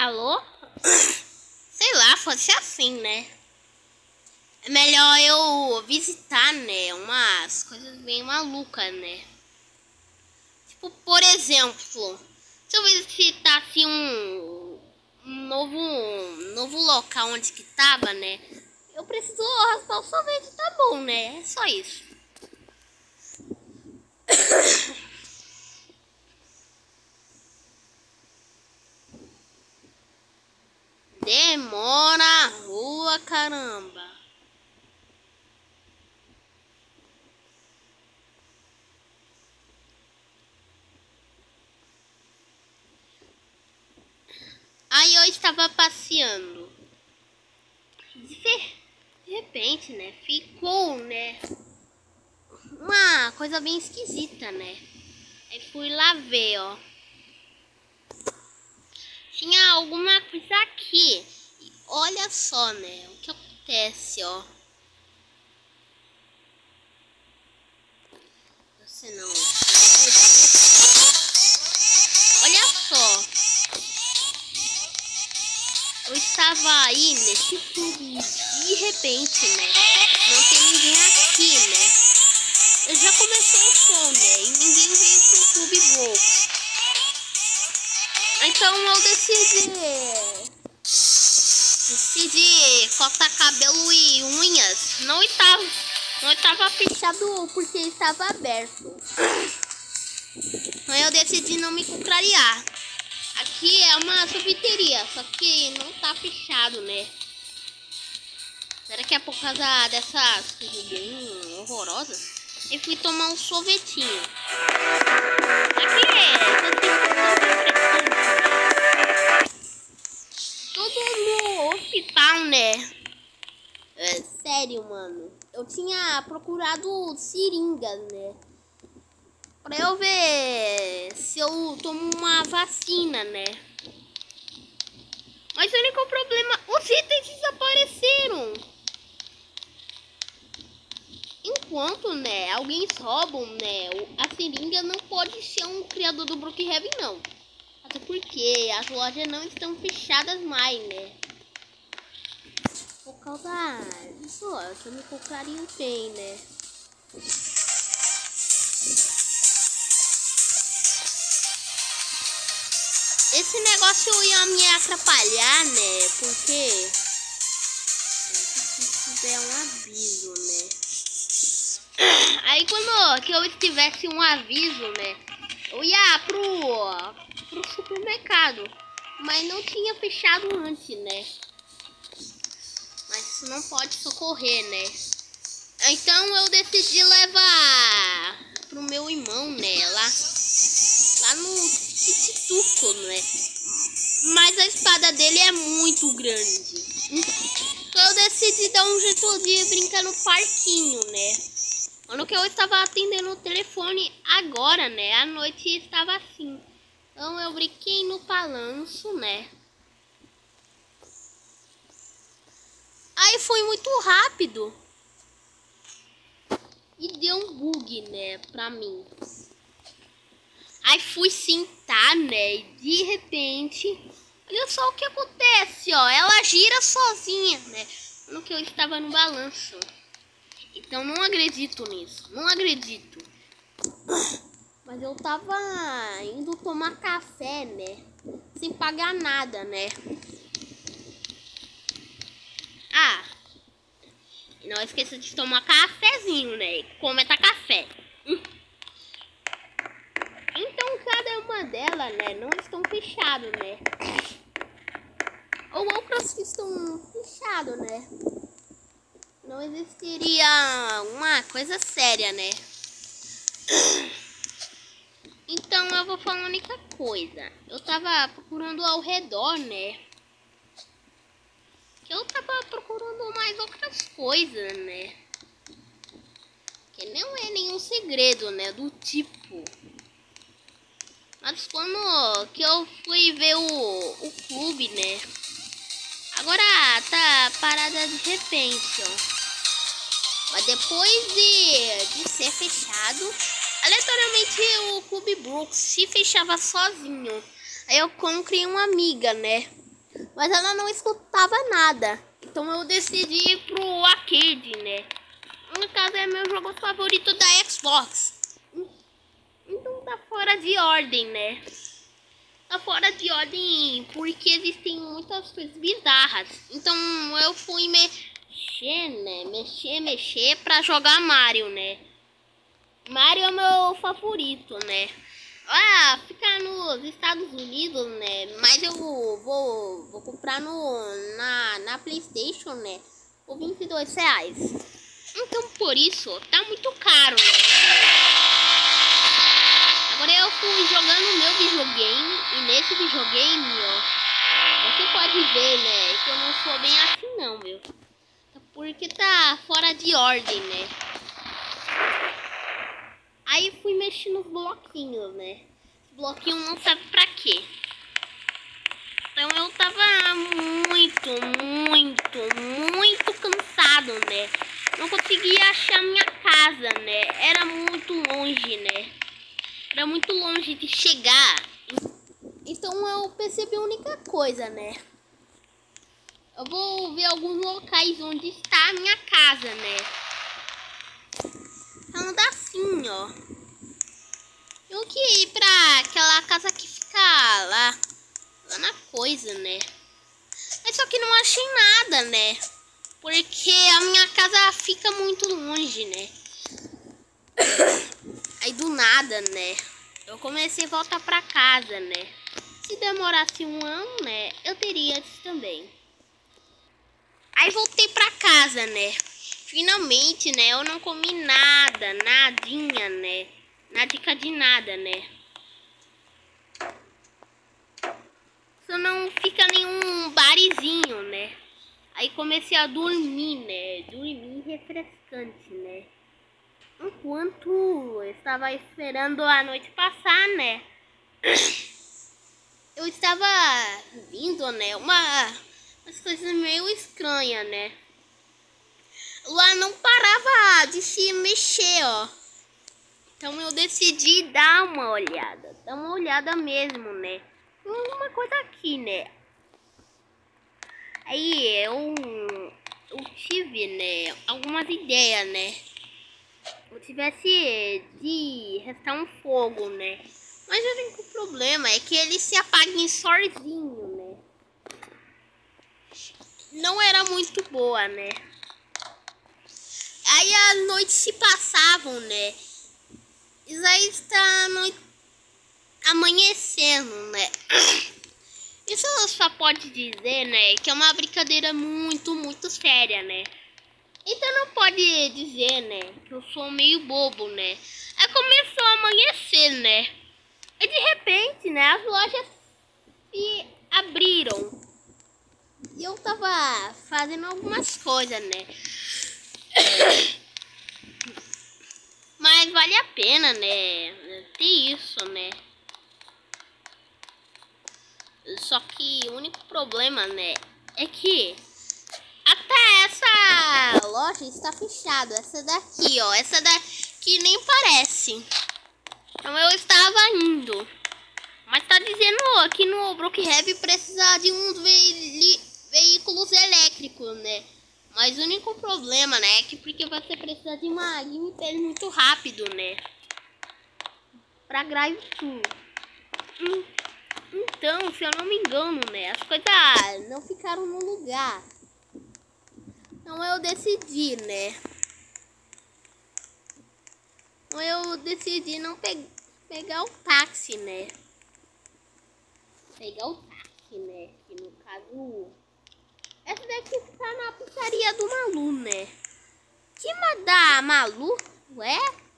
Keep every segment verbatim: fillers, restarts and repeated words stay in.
Alô? Sei lá, fosse assim, né? É melhor eu visitar, né? Umas coisas bem malucas, né? Tipo, por exemplo, se eu visitasse um, um novo, um novo local onde que tava, né? Eu preciso raspar o sorvete, tá bom, né? É só isso. Demora a rua, caramba. Aí eu estava passeando. De repente, né? Ficou, né? Uma coisa bem esquisita, né? Aí fui lá ver, ó. Tinha alguma coisa aqui. E olha só, né? O que acontece, ó. Você não. Olha só. Eu estava aí nesse clube. De repente, né? Não tem ninguém aqui, né? Eu já comecei o show, né? E ninguém veio pro Clube Blox. Então eu decidi. Decidi cortar cabelo e unhas. Não estava, não estava fechado porque estava aberto. Então eu decidi não me contrariar. Aqui é uma sorveteria, só que não tá fechado, né? Será que é por causa dessas coisas bem horrorosas? Eu fui tomar um sorvetinho. Aqui é todo no hospital, né? É, sério, mano. Eu tinha procurado seringas, né? Pra eu ver se eu tomo uma vacina, né? Mas o único problema, os itens desapareceram. Enquanto, né, alguém roubam, né, a seringa não pode ser um criador do Brookhaven, não. Até porque as lojas não estão fechadas mais, né? Por causa disso, ó, eu me compraria um bem, né? Esse negócio ia me atrapalhar, né? Porque se tiver um aviso, né? Aí quando que eu tivesse um aviso, né? Eu ia pro, pro supermercado. Mas não tinha fechado antes, né? Mas isso não pode socorrer, né? Então eu decidi levar pro meu irmão, né? Lá, lá no Tituco, né? Mas a espada dele é muito grande. Então eu decidi dar um jeito de brincar no parquinho, né? Quando que eu estava atendendo o telefone agora, né? A noite estava assim. Então eu brinquei no balanço, né? Aí foi muito rápido. E deu um bug, né? Pra mim. Aí fui sentar, né? E de repente, olha só o que acontece, ó. Ela gira sozinha, né? No que eu estava no balanço. Então não acredito nisso. Não acredito. Mas eu tava indo tomar café, né? Sem pagar nada, né? Ah, e não esqueça de tomar cafezinho, né? Cometa café. Então cada uma delas, né? Não estão fechadas, né? Ou outras que estão fechadas, né? Não existiria uma coisa séria, né? Então eu vou falar a única coisa. Eu tava procurando ao redor, né? Eu tava procurando mais outras coisas, né? Que não é nenhum segredo, né? Do tipo. Mas quando que eu fui ver o, o clube, né? Agora tá parada de repente, ó. Mas depois de, de ser fechado, aleatoriamente o Clube Blox se fechava sozinho. Aí eu criei uma amiga, né? Mas ela não escutava nada. Então eu decidi ir pro arcade, né? No caso é meu jogo favorito da Xbox. Então tá fora de ordem, né? Tá fora de ordem porque existem muitas coisas bizarras. Então eu fui mexer, né? Mexer, mexer pra jogar Mario, né? Mario é meu favorito, né? Ah, fica nos Estados Unidos, né? Mas eu vou, vou comprar no, na, na PlayStation, né? Por vinte e dois reais. Então por isso tá muito caro, né? Agora eu fui jogando meu videogame. E nesse videogame, ó, você pode ver, né? Que eu não sou bem assim não, viu? Porque tá fora de ordem, né? Aí fui mexer nos bloquinhos, né? Esse bloquinho não sabe pra quê. Então eu tava muito, muito, muito cansado, né? Não conseguia achar minha casa, né? Era muito longe, né? Era muito longe de chegar. Então eu percebi a única coisa, né? Eu vou ver alguns locais onde está a minha casa, né? Anda assim, ó. Eu que ir pra aquela casa que fica lá, lá na coisa, né? Mas só que não achei nada, né? Porque a minha casa fica muito longe, né? Aí do nada, né? Eu comecei a voltar pra casa, né? Se demorasse um ano, né? Eu teria isso também. Aí voltei pra casa, né? Finalmente, né? Eu não comi nada, nadinha, né? Nadica de nada, né? Só não fica nenhum barizinho, né? Aí comecei a dormir, né? Dormir refrescante, né? Enquanto eu estava esperando a noite passar, né? Eu estava vindo, né? Uma, umas coisas meio estranhas, né? Lá não parava de se mexer, ó. Então eu decidi dar uma olhada. Dar uma olhada mesmo, né? Uma coisa aqui, né? Aí eu, eu tive, né? Algumas ideias, né? Eu tivesse de restar um fogo, né? Mas o único problema é que ele se apaga sozinho, né? Não era muito boa, né? Aí as noites se passavam, né? Isso aí está noite amanhecendo, né? Isso só pode dizer, né? Que é uma brincadeira muito, muito séria, né? Então não pode dizer, né? Que eu sou meio bobo, né? Aí começou a amanhecer, né? E de repente, né? As lojas se abriram. E eu tava fazendo algumas coisas, né? Mas vale a pena, né? Ter isso, né? Só que o único problema, né? É que até essa loja está fechada. Essa daqui, ó. Essa daqui nem parece. Então eu estava indo. Mas tá dizendo aqui no Brookhaven precisa de uns ve veículos elétricos, né? Mas o único problema, né, é que porque você precisa de uma gameplay muito rápido, né? Pra drive thru. Hum, então, se eu não me engano, né, as coisas não ficaram no lugar. Então eu decidi, né? Então eu decidi não pe pegar o táxi, né? Pegar o táxi, né? Que no caso... Essa daqui fica na pizzaria do Malu, né? Que da Malu? Ué?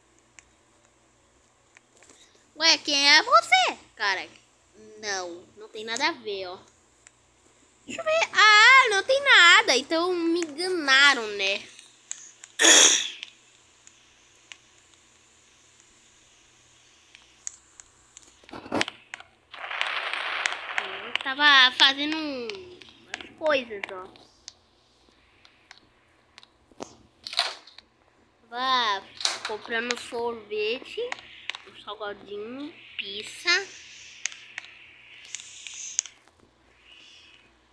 Ué, quem é você, cara? Não, não tem nada a ver, ó. Deixa eu ver. Ah, não tem nada. Então me enganaram, né? Eu tava fazendo umas coisas, ó. Tava comprando sorvete, um salgadinho, pizza.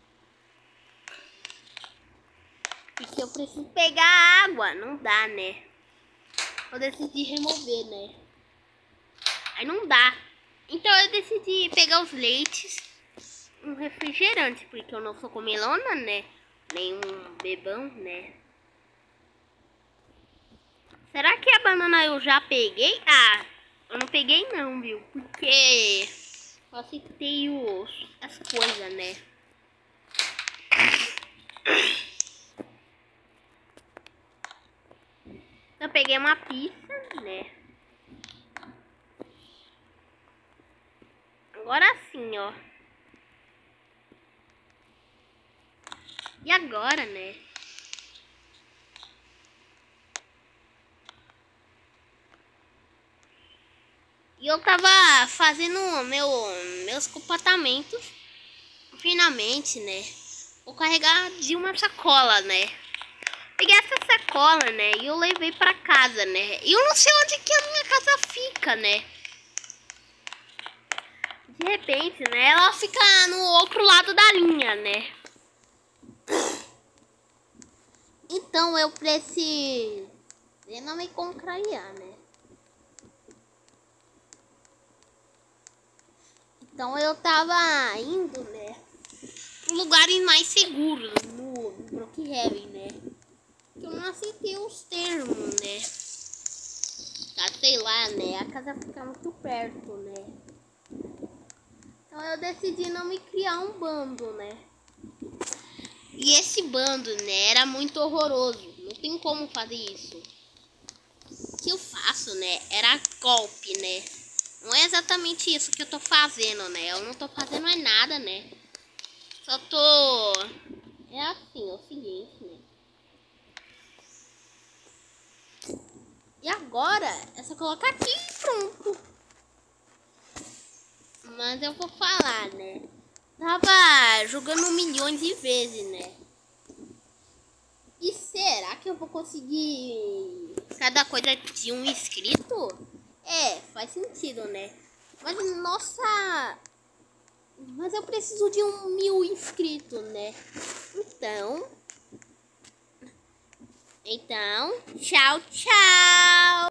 preciso pegar água. Não dá, né? Eu decidi remover, né? Aí não dá. Então eu decidi pegar os leites, um refrigerante, porque eu não sou comelona, né? Nem um bebão, né? Será que a banana eu já peguei? Ah, eu não peguei não, viu? Porque eu aceitei os, as coisas, né? Eu peguei uma pizza, né? Agora sim, ó. E agora, né? E eu tava fazendo meu, meus comportamentos. Finalmente, né? Vou carregar de uma sacola, né? Peguei essa sacola, né? E eu levei pra casa, né? E eu não sei onde que a minha casa fica, né? De repente, né? Ela fica no outro lado da linha, né? Então eu preciso não me contrariar, né? Então eu tava indo, né? Pra lugares mais seguros no Brookhaven, né? Que eu não aceitei os termos, né? Ah, sei lá, né? A casa fica muito perto, né? Então eu decidi não me criar um bando, né? E esse bando, né, era muito horroroso. Não tem como fazer isso. O que eu faço, né, era golpe, né? Não é exatamente isso que eu tô fazendo, né? Eu não tô fazendo é nada, né? Só tô... É assim, é o seguinte, né? E agora, é só colocar aqui e pronto. Mas eu vou falar, né? Tava jogando milhões de vezes, né? E será que eu vou conseguir cada coisa de um inscrito? É, faz sentido, né? Mas, nossa... Mas eu preciso de um mil inscritos, né? Então... Então, tchau, tchau!